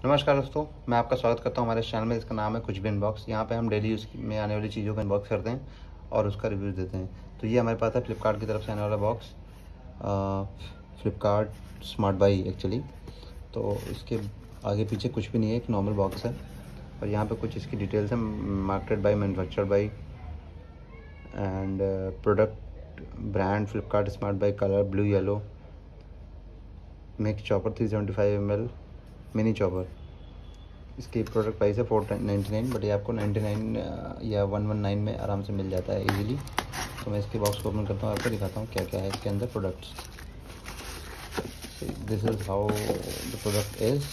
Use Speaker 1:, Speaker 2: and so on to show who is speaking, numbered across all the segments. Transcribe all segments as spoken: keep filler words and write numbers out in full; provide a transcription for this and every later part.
Speaker 1: नमस्कार दोस्तों, मैं आपका स्वागत करता हूं हमारे चैनल में, जिसका नाम है कुछ भी अनबॉक्स। यहां पे हम डेली यूज़ में आने वाली चीज़ों का अनबॉक्स करते हैं और उसका रिव्यू देते हैं। तो ये हमारे पास है फ्लिपकार्ट की तरफ से आने वाला box, Flipkart smart buy actually. तो इसके आगे पीछे कुछ भी नहीं है, एक नॉर्मल बॉक्स है। और यहाँ पे कुछ इसकी डिटेल्स हैं, marketed by, manufactured by and product brand Flipkart smart buy, colour blue yellow, mix chopper three seventy five M L mini chopper. इसकी प्रोडक्ट प्राइस है फोर नाइन्टी नाइन, बट ये आपको नाइन्टी नाइन या one one nine में आराम से मिल जाता है इजीली। तो मैं इसके बॉक्स को ओपन करता हूँ, आपको दिखाता हूँ क्या क्या है इसके अंदर products. This is how the product is.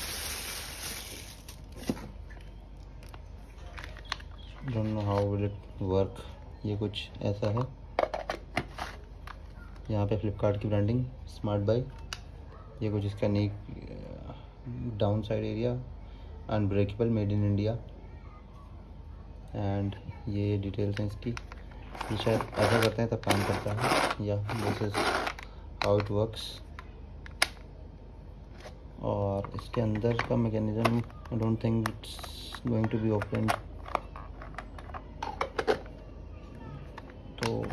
Speaker 1: Don't know how will it work. ये कुछ ऐसा है। यहाँ पे फ्लिपकार्ट की ब्रांडिंग स्मार्ट बाई। ये कुछ इसका नी down side area, unbreakable, made in India. And ये डिटेल्स हैं इसकी। ये शायद ऐसा करते हैं तब काम करता है, या this is how it works. और इसके अंदर का mechanism I don't think it's going to be open. तो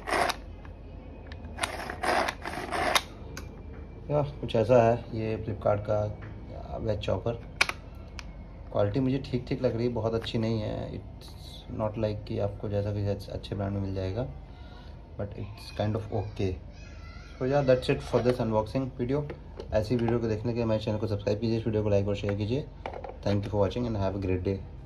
Speaker 1: या कुछ ऐसा है ये फ्लिपकार्ट का वेज चॉपर। क्वालिटी मुझे ठीक ठीक लग रही है, बहुत अच्छी नहीं है। इट्स नॉट लाइक कि आपको जैसा कि अच्छे ब्रांड में मिल जाएगा, but it's kind of okay. तो या that's it for this unboxing video. ऐसी वीडियो को देखने के लिए हमारे चैनल को सब्सक्राइब कीजिए, इस वीडियो को लाइक और शेयर कीजिए। Thank you for watching and have a great day.